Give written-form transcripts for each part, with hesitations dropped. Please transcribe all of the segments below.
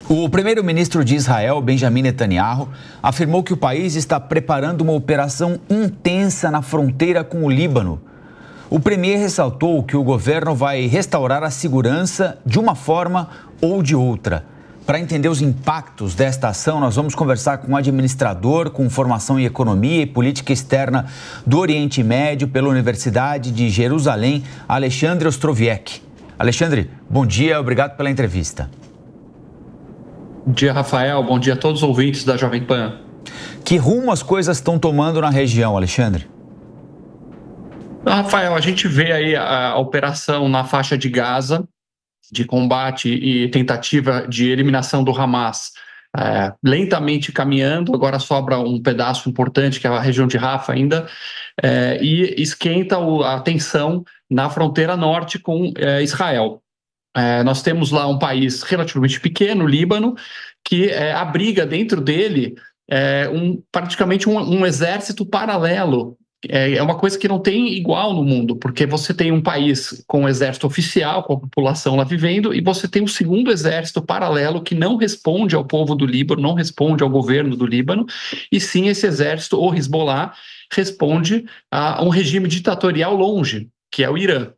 O primeiro-ministro de Israel, Benjamin Netanyahu, afirmou que o país está preparando uma operação intensa na fronteira com o Líbano. O premier ressaltou que o governo vai restaurar a segurança de uma forma ou de outra. Para entender os impactos desta ação, nós vamos conversar com um administrador com formação em economia e política externa do Oriente Médio pela Universidade de Jerusalém, Alexandre Ostrowiecki. Alexandre, bom dia, obrigado pela entrevista. Bom dia, Rafael. Bom dia a todos os ouvintes da Jovem Pan. Que rumo as coisas estão tomando na região, Alexandre? Rafael, a gente vê aí a operação na faixa de Gaza, de combate e tentativa de eliminação do Hamas, lentamente caminhando. Agora sobra um pedaço importante, que é a região de Rafah ainda, e esquenta a tensão na fronteira norte com Israel. Nós temos lá um país relativamente pequeno, o Líbano, que abriga dentro dele praticamente um exército paralelo. É uma coisa que não tem igual no mundo, porque você tem um país com um exército oficial, com a população lá vivendo, e você tem um segundo exército paralelo que não responde ao povo do Líbano, não responde ao governo do Líbano, e sim esse exército, o Hezbollah, responde a um regime ditatorial longe, que é o Irã.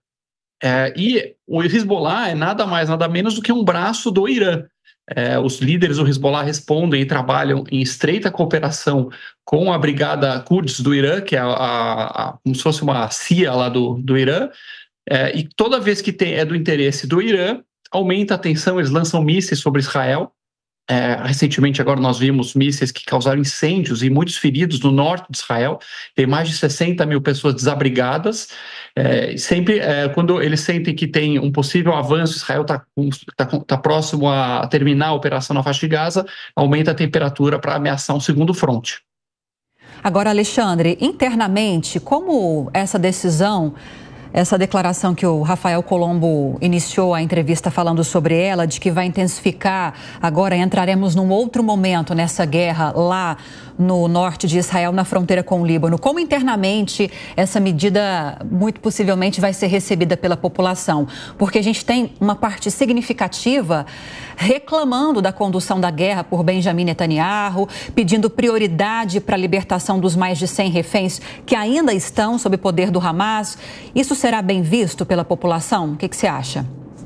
E o Hezbollah é nada mais, nada menos do que um braço do Irã. Os líderes do Hezbollah respondem e trabalham em estreita cooperação com a Brigada Quds do Irã, que é como se fosse uma CIA lá do Irã, e toda vez que é do interesse do Irã, aumenta a tensão, eles lançam mísseis sobre Israel. Recentemente agora nós vimos mísseis que causaram incêndios e muitos feridos no norte de Israel. Tem mais de 60 mil pessoas desabrigadas. Sempre quando eles sentem que tem um possível avanço, Israel está próximo a terminar a operação na faixa de Gaza, aumenta a temperatura para ameaçar um segundo fronte. Agora, Alexandre, internamente, como essa decisão, essa declaração que o Rafael Colombo iniciou a entrevista falando sobre ela, de que vai intensificar, agora entraremos num outro momento nessa guerra lá no norte de Israel, na fronteira com o Líbano. Como internamente essa medida muito possivelmente vai ser recebida pela população? Porque a gente tem uma parte significativa reclamando da condução da guerra por Benjamin Netanyahu, pedindo prioridade para a libertação dos mais de 100 reféns que ainda estão sob o poder do Hamas. Isso será bem visto pela população? O que você acha?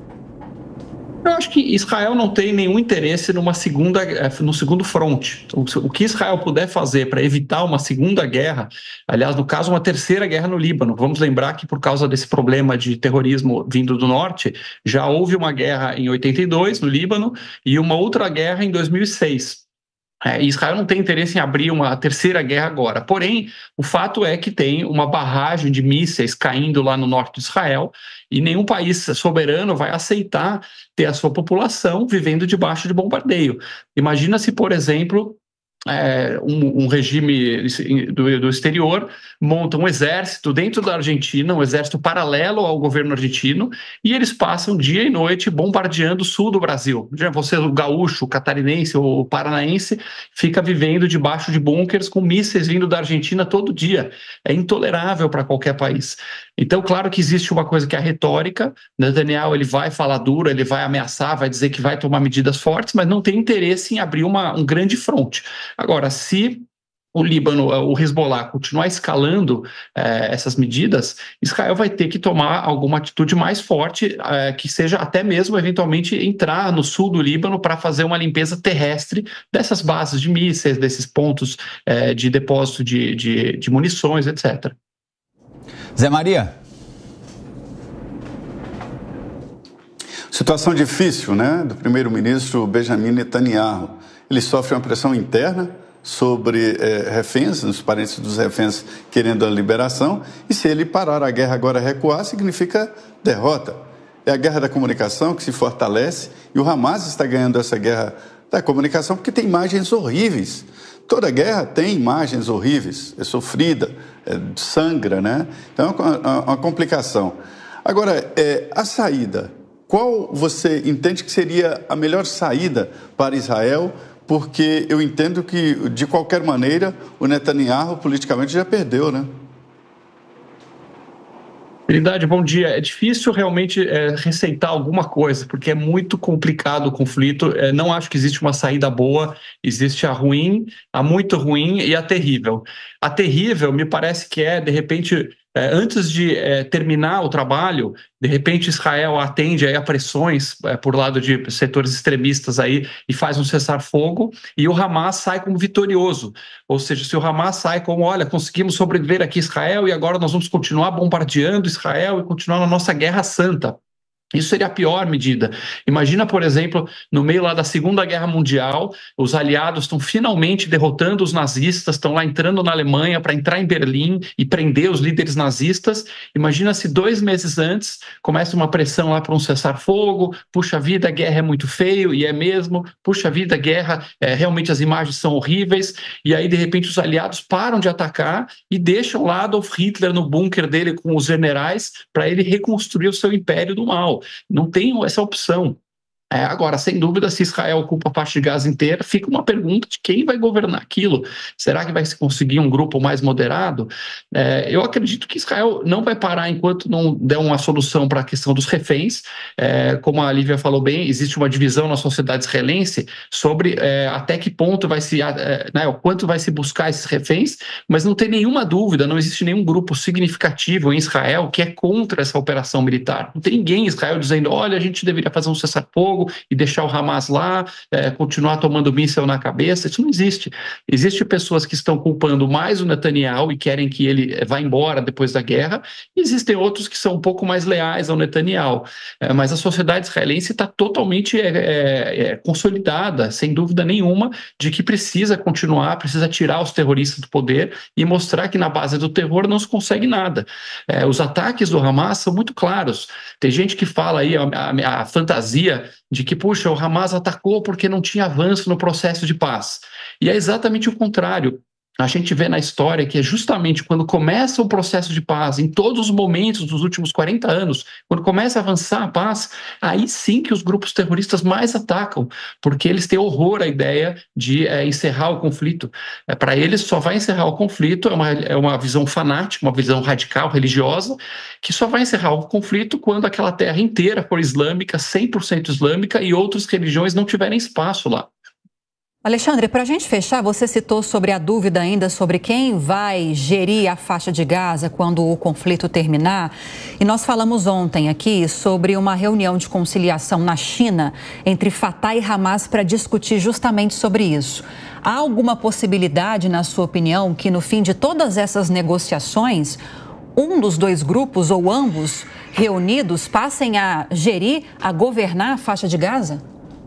Eu acho que Israel não tem nenhum interesse no segundo fronte. O que Israel puder fazer para evitar uma segunda guerra, aliás, no caso, uma terceira guerra no Líbano. Vamos lembrar que por causa desse problema de terrorismo vindo do norte, já houve uma guerra em 82 no Líbano e uma outra guerra em 2006. Israel não tem interesse em abrir uma terceira guerra agora. Porém, o fato é que tem uma barragem de mísseis caindo lá no norte de Israel e nenhum país soberano vai aceitar ter a sua população vivendo debaixo de bombardeio. Imagina se, por exemplo, um regime do exterior monta um exército dentro da Argentina, um exército paralelo ao governo argentino, e eles passam dia e noite bombardeando o sul do Brasil. Você, o gaúcho, o catarinense ou o paranaense, fica vivendo debaixo de bunkers com mísseis vindo da Argentina todo dia. É intolerável para qualquer país. Então, claro que existe uma coisa que é a retórica. Netanyahu, ele vai falar duro, ele vai ameaçar, vai dizer que vai tomar medidas fortes, mas não tem interesse em abrir um grande fronte. Agora, se o Líbano, o Hezbollah, continuar escalando essas medidas, Israel vai ter que tomar alguma atitude mais forte, que seja até mesmo, eventualmente, entrar no sul do Líbano para fazer uma limpeza terrestre dessas bases de mísseis, desses pontos de depósito de munições, etc. Zé Maria. Situação difícil, né, do primeiro-ministro Benjamin Netanyahu. Ele sofre uma pressão interna sobre reféns, os parentes dos reféns querendo a liberação, e se ele parar a guerra agora, recuar, significa derrota. É a guerra da comunicação que se fortalece, e o Hamas está ganhando essa guerra da comunicação porque tem imagens horríveis. Toda guerra tem imagens horríveis, é sofrida, sangra, né? Então é uma complicação. Agora, a saída, qual você entende que seria a melhor saída para Israel? Porque eu entendo que, de qualquer maneira, o Netanyahu politicamente já perdeu, né? Trindade, bom dia. É difícil realmente receitar alguma coisa, porque é muito complicado o conflito. Não acho que existe uma saída boa. Existe a ruim, a muito ruim e a terrível. A terrível me parece que de repente, antes de terminar o trabalho, de repente Israel atende aí a pressões por lado de setores extremistas aí e faz um cessar-fogo e o Hamas sai como vitorioso. Ou seja, se o Hamas sai como, olha, conseguimos sobreviver aqui em Israel e agora nós vamos continuar bombardeando Israel e continuar na nossa guerra santa. Isso seria a pior medida. Imagina, por exemplo, no meio lá da Segunda Guerra Mundial, os aliados estão finalmente derrotando os nazistas, estão lá entrando na Alemanha para entrar em Berlim e prender os líderes nazistas. Imagina se 2 meses antes começa uma pressão lá para um cessar-fogo, puxa vida, a guerra é muito feio, e é mesmo, puxa vida, a guerra, realmente as imagens são horríveis, e aí de repente os aliados param de atacar e deixam lá Adolf Hitler no bunker dele com os generais para ele reconstruir o seu império do mal. Não tem essa opção. Agora, sem dúvida, se Israel ocupa a faixa de Gaza inteira, fica uma pergunta de quem vai governar aquilo. Será que vai se conseguir um grupo mais moderado? Eu acredito que Israel não vai parar enquanto não der uma solução para a questão dos reféns. Como a Lívia falou bem, existe uma divisão na sociedade israelense sobre até que ponto vai se, o quanto vai se buscar esses reféns, mas não tem nenhuma dúvida, não existe nenhum grupo significativo em Israel que é contra essa operação militar. Não tem ninguém em Israel dizendo, olha, a gente deveria fazer um cessar-fogo e deixar o Hamas lá, continuar tomando míssil na cabeça. Isso não existe. Existem pessoas que estão culpando mais o Netanyahu e querem que ele vá embora depois da guerra, e existem outros que são um pouco mais leais ao Netanyahu. Mas a sociedade israelense está totalmente consolidada, sem dúvida nenhuma, de que precisa continuar, precisa tirar os terroristas do poder e mostrar que na base do terror não se consegue nada. Os ataques do Hamas são muito claros. Tem gente que fala aí a fantasia de que, puxa, o Hamas atacou porque não tinha avanço no processo de paz. E é exatamente o contrário. A gente vê na história que é justamente quando começa o processo de paz, em todos os momentos dos últimos 40 anos, quando começa a avançar a paz, aí sim que os grupos terroristas mais atacam, porque eles têm horror à ideia de encerrar o conflito. Para eles, só vai encerrar o conflito, é uma visão fanática, uma visão radical, religiosa, que só vai encerrar o conflito quando aquela terra inteira for islâmica, 100% islâmica, e outras religiões não tiverem espaço lá. Alexandre, para a gente fechar, você citou sobre a dúvida ainda sobre quem vai gerir a faixa de Gaza quando o conflito terminar. E nós falamos ontem aqui sobre uma reunião de conciliação na China entre Fatah e Hamas para discutir justamente sobre isso. Há alguma possibilidade, na sua opinião, que no fim de todas essas negociações, um dos dois grupos ou ambos reunidos passem a gerir, a governar a faixa de Gaza?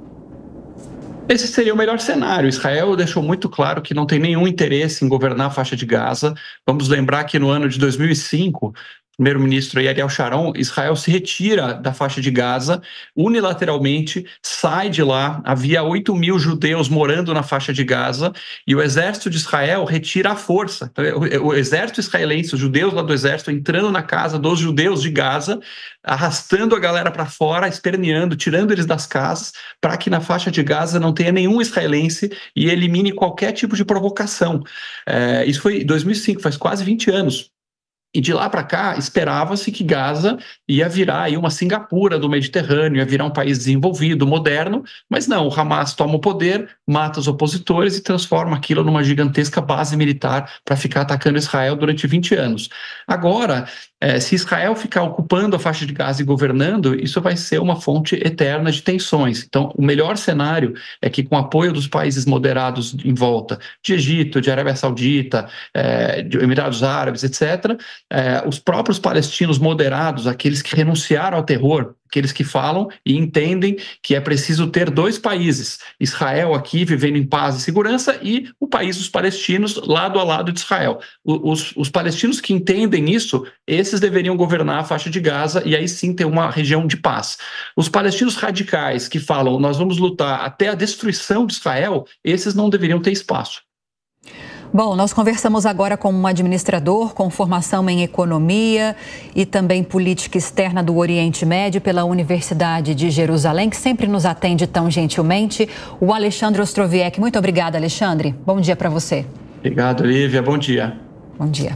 Esse seria o melhor cenário. Israel deixou muito claro que não tem nenhum interesse em governar a faixa de Gaza. Vamos lembrar que no ano de 2005, o primeiro-ministro Ariel Sharon, Israel se retira da faixa de Gaza unilateralmente, sai de lá. Havia 8 mil judeus morando na faixa de Gaza e o exército de Israel retira à força. O exército israelense, os judeus lá do exército, entrando na casa dos judeus de Gaza, arrastando a galera para fora, esperneando, tirando eles das casas, para que na faixa de Gaza não tenha nenhum israelense e elimine qualquer tipo de provocação. Isso foi em 2005, faz quase 20 anos. E de lá para cá, esperava-se que Gaza ia virar aí uma Singapura do Mediterrâneo, ia virar um país desenvolvido, moderno, mas não, o Hamas toma o poder, mata os opositores e transforma aquilo numa gigantesca base militar para ficar atacando Israel durante 20 anos. Agora, se Israel ficar ocupando a faixa de Gaza e governando, isso vai ser uma fonte eterna de tensões. Então, o melhor cenário é que, com o apoio dos países moderados em volta, de Egito, de Arábia Saudita, de Emirados Árabes, etc., os próprios palestinos moderados, aqueles que renunciaram ao terror, aqueles que falam e entendem que é preciso ter 2 países, Israel aqui vivendo em paz e segurança e o país dos palestinos lado a lado de Israel. Os palestinos que entendem isso, esses deveriam governar a faixa de Gaza e aí sim ter uma região de paz. Os palestinos radicais que falam nós vamos lutar até a destruição de Israel, esses não deveriam ter espaço. Bom, nós conversamos agora com um administrador com formação em economia e também política externa do Oriente Médio pela Universidade de Jerusalém, que sempre nos atende tão gentilmente, o Alexandre Ostrowiecki. Muito obrigada, Alexandre. Bom dia para você. Obrigado, Lívia. Bom dia. Bom dia.